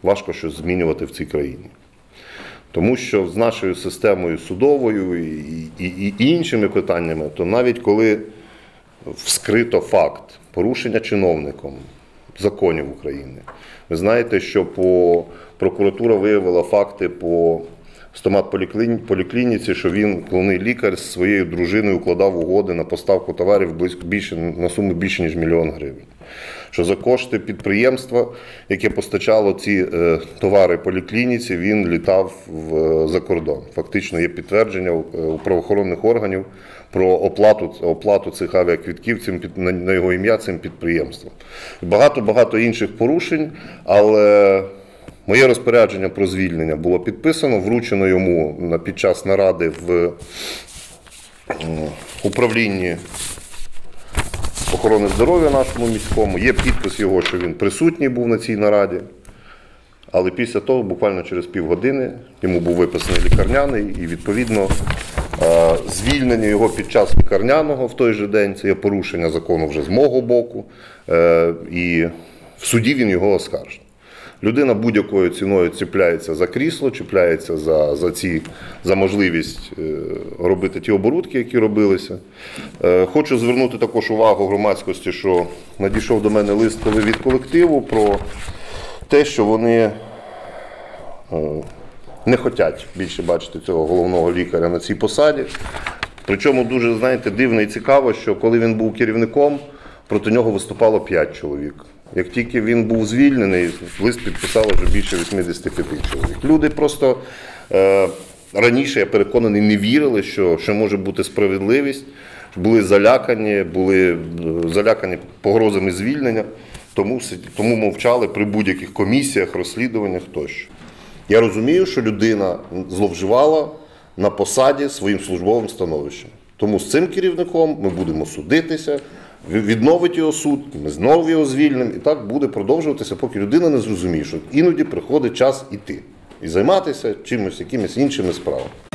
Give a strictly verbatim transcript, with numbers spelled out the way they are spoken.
важко щось змінювати в цій країні. Тому що з нашою системою судовою і, і, і іншими питаннями, то навіть коли вскрито факт порушення чиновником законів України, ви знаєте, що по, прокуратура виявила факти по стоматполіклініці, що він, головний лікар, з своєю дружиною укладав угоди на поставку товарів близько, більше, на суму більше, ніж мільйон гривень. Що за кошти підприємства, яке постачало ці е, товари поліклініці, він літав в, е, за кордон. Фактично є підтвердження у, у правоохоронних органів про оплату, оплату цих авіаквитків цим, на, на його ім'я цим підприємством. Багато-багато інших порушень, але моє розпорядження про звільнення було підписано, вручено йому під час наради в управлінні охорони здоров'я нашому міському. Є підпис його, що він присутній був на цій нараді. Але після того, буквально через півгодини, йому був виписаний лікарняний і, відповідно, звільнення його під час лікарняного в той же день, це є порушення закону вже з мого боку, і в суді він його оскаржив. Людина будь-якою ціною чіпляється за крісло, чіпляється за, за, ці, за можливість е, робити ті оборудки, які робилися. Е, хочу звернути також увагу громадськості, що надійшов до мене лист від колективу про те, що вони е, не хочуть більше бачити цього головного лікаря на цій посаді. Причому дуже, знаєте, дивно і цікаво, що коли він був керівником, проти нього виступало п'ять чоловік. Як тільки він був звільнений, лист підписало вже більше вісімдесят п'ять чоловік. Люди просто е, раніше, я переконаний, не вірили, що, що може бути справедливість, були залякані, були залякані погрозами звільнення, тому, тому мовчали при будь-яких комісіях, розслідуваннях тощо. Я розумію, що людина зловживала на посаді своїм службовим становищем. Тому з цим керівником ми будемо судитися, відновить його суд, ми знову його звільнимо, і так буде продовжуватися, поки людина не зрозуміє, що іноді приходить час іти і займатися чимось, якимись іншими справами.